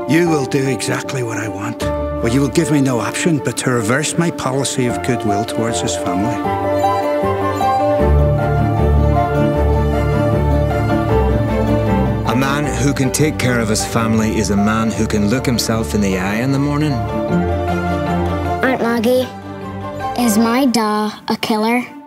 You will do exactly what I want. Well, you will give me no option but to reverse my policy of goodwill towards his family. A man who can take care of his family is a man who can look himself in the eye in the morning. Aunt Maggie, is my da a killer?